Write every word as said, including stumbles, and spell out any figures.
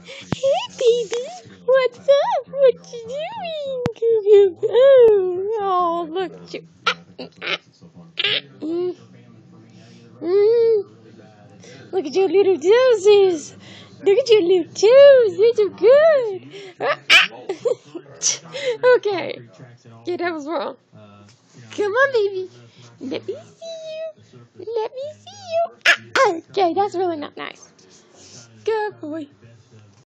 Hey, baby. What's up? What you doing? Oh, oh, look at you. Mm, mm. Look at your little toesies. Look at your little toes. They're so good. Okay. Yeah, that was wrong. Come on, baby. Let me see you. Let me see you. Okay, that's really not nice. Good boy.